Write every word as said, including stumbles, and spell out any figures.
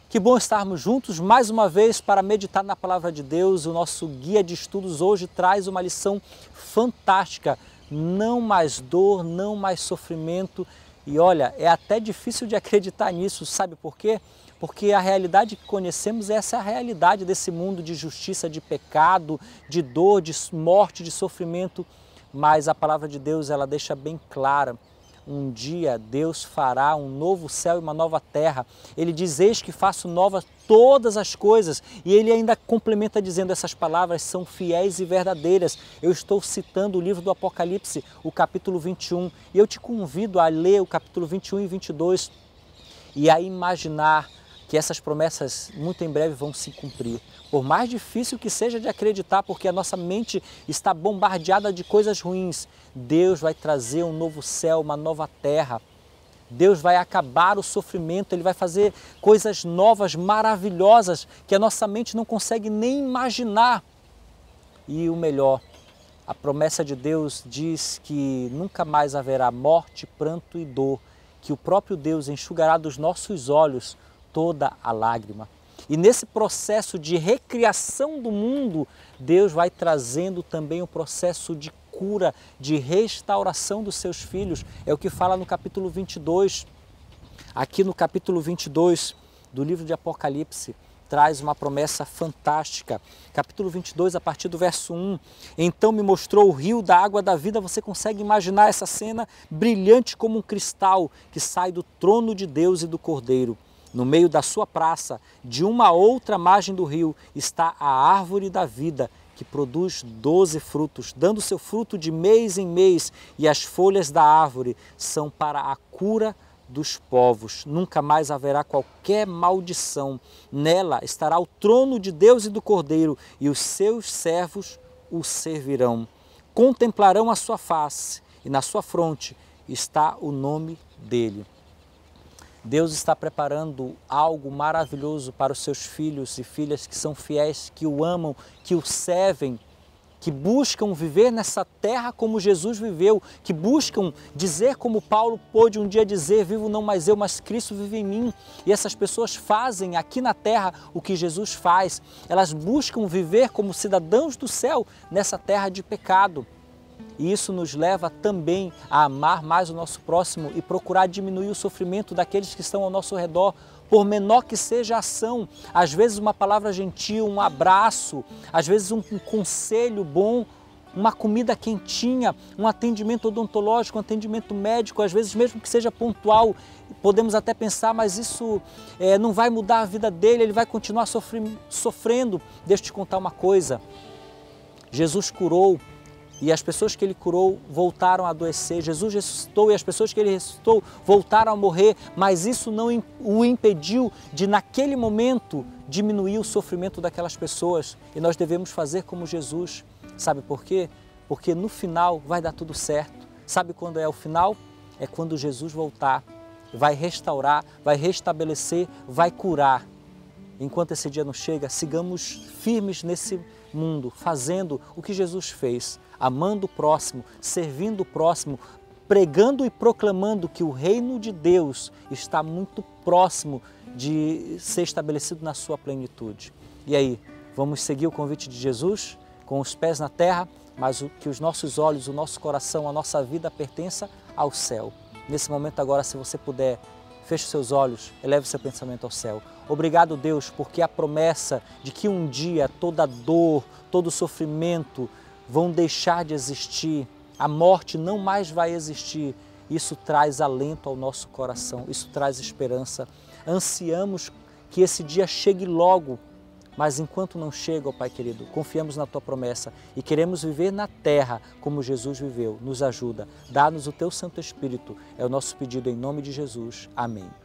Que bom estarmos juntos mais uma vez para meditar na Palavra de Deus. O nosso guia de estudos hoje traz uma lição fantástica. Não mais dor, não mais sofrimento. E olha, é até difícil de acreditar nisso, sabe por quê? Porque a realidade que conhecemos, essa é a realidade desse mundo de justiça, de pecado, de dor, de morte, de sofrimento. Mas a Palavra de Deus, ela deixa bem clara. Um dia Deus fará um novo céu e uma nova terra. Ele diz, eis que faço novas todas as coisas. E ele ainda complementa dizendo, essas palavras são fiéis e verdadeiras. Eu estou citando o livro do Apocalipse, o capítulo vinte e um. E eu te convido a ler o capítulo vinte e um e vinte e dois e a imaginar que essas promessas muito em breve vão se cumprir. Por mais difícil que seja de acreditar, porque a nossa mente está bombardeada de coisas ruins, Deus vai trazer um novo céu, uma nova terra. Deus vai acabar o sofrimento, Ele vai fazer coisas novas, maravilhosas, que a nossa mente não consegue nem imaginar. E o melhor, a promessa de Deus diz que nunca mais haverá morte, pranto e dor, que o próprio Deus enxugará dos nossos olhos toda a lágrima. E nesse processo de recriação do mundo, Deus vai trazendo também o processo de cura, de restauração dos seus filhos. É o que fala no capítulo vinte e dois. Aqui no capítulo vinte e dois do livro de Apocalipse, traz uma promessa fantástica. Capítulo vinte e dois, a partir do verso um. Então me mostrou o rio da água da vida. Você consegue imaginar essa cena brilhante como um cristal que sai do trono de Deus e do Cordeiro. No meio da sua praça, de uma outra margem do rio, está a árvore da vida, que produz doze frutos, dando seu fruto de mês em mês, e as folhas da árvore são para a cura dos povos. Nunca mais haverá qualquer maldição. Nela estará o trono de Deus e do Cordeiro, e os seus servos o servirão. Contemplarão a sua face, e na sua fronte está o nome dele. Deus está preparando algo maravilhoso para os seus filhos e filhas que são fiéis, que o amam, que o servem, que buscam viver nessa terra como Jesus viveu, que buscam dizer como Paulo pôde um dia dizer, vivo não mais eu, mas Cristo vive em mim. E essas pessoas fazem aqui na terra o que Jesus faz. Elas buscam viver como cidadãos do céu nessa terra de pecado. E isso nos leva também a amar mais o nosso próximo e procurar diminuir o sofrimento daqueles que estão ao nosso redor, por menor que seja a ação. Às vezes uma palavra gentil, um abraço, às vezes um, um conselho bom, uma comida quentinha, um atendimento odontológico, um atendimento médico, às vezes mesmo que seja pontual, podemos até pensar, mas isso é, não vai mudar a vida dele, ele vai continuar sofre, sofrendo. Deixa eu te contar uma coisa, Jesus curou, e as pessoas que Ele curou voltaram a adoecer. Jesus ressuscitou e as pessoas que Ele ressuscitou voltaram a morrer, mas isso não o impediu de, naquele momento, diminuir o sofrimento daquelas pessoas. E nós devemos fazer como Jesus. Sabe por quê? Porque no final vai dar tudo certo. Sabe quando é o final? É quando Jesus voltar, vai restaurar, vai restabelecer, vai curar. Enquanto esse dia não chega, sigamos firmes nesse mundo, fazendo o que Jesus fez, amando o próximo, servindo o próximo, pregando e proclamando que o reino de Deus está muito próximo de ser estabelecido na sua plenitude. E aí, vamos seguir o convite de Jesus, com os pés na terra, mas que os nossos olhos, o nosso coração, a nossa vida pertença ao céu. Nesse momento agora, se você puder, feche seus olhos, eleve seu pensamento ao céu. Obrigado, Deus, porque a promessa de que um dia toda dor, todo sofrimento vão deixar de existir, a morte não mais vai existir. Isso traz alento ao nosso coração, isso traz esperança. Ansiamos que esse dia chegue logo, mas enquanto não chega, ó Pai querido, confiamos na Tua promessa e queremos viver na terra como Jesus viveu. Nos ajuda, dá-nos o Teu Santo Espírito. É o nosso pedido em nome de Jesus. Amém.